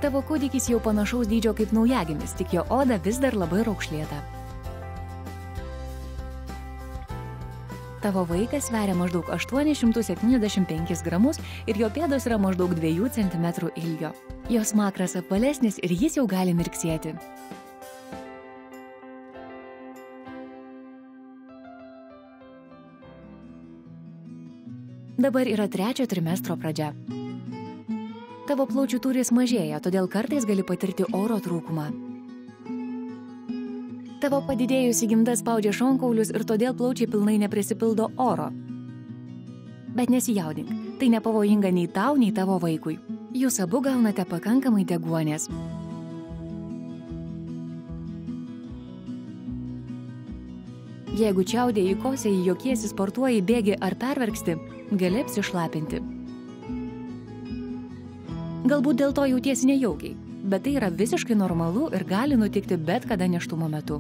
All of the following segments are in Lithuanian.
Tavo kūdikis jau panašaus dydžio kaip naujagimis, tik jo oda vis dar labai raukšlėta. Tavo vaikas sveria maždaug 875 gramus ir jo pėdos yra maždaug 2 cm ilgio. Jo smakras apvalesnis ir jis jau gali mirksėti. Dabar yra 3 trimestro pradžia. Tavo plaučių tūris mažėja, todėl kartais gali patirti oro trūkumą. Tavo padidėjusi gimda spaudžia šonkaulius ir todėl plaučiai pilnai neprisipildo oro. Bet nesijaudink, tai nepavojinga nei tau, nei tavo vaikui. Jūs abu gaunate pakankamai deguonies. Jeigu čiaudėjai, kosėjai, juokiesi, sportuoji, bėgi ar pervargsti, gali apsišlapinti. Galbūt dėl to jautiesi nejaukiai, bet tai yra visiškai normalu ir gali nutikti bet kada nėštumo metu.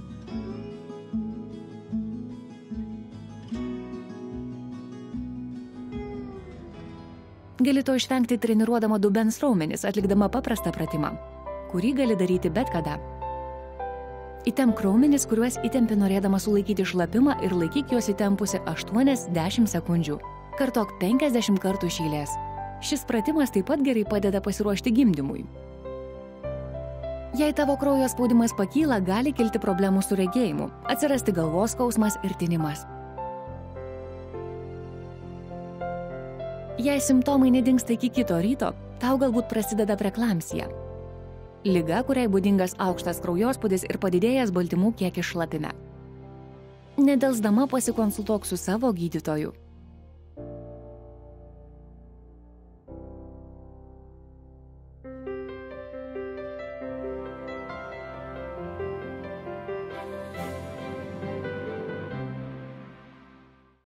Gali to išvengti treniruodama dubens raumenis, atlikdama paprastą pratimą, kurį gali daryti bet kada. Įtempk raumenis, kuriuos įtempi norėdama sulaikyti šlapimą ir laikyk juos įtempusi 8-10 sekundžių. Kartok 50 kartų iš eilės. Šis pratimas taip pat gerai padeda pasiruošti gimdymui. Jei tavo kraujo spaudimas pakyla, gali kilti problemų su regėjimu, atsirasti galvos skausmas ir tinimas. Jei simptomai nedingsta iki kito ryto, tau galbūt prasideda preklampsija. Liga, kuriai būdingas aukštas kraujospūdis ir padidėjęs baltymų kiekis šlapime. Nedelsdama pasikonsultuok su savo gydytoju.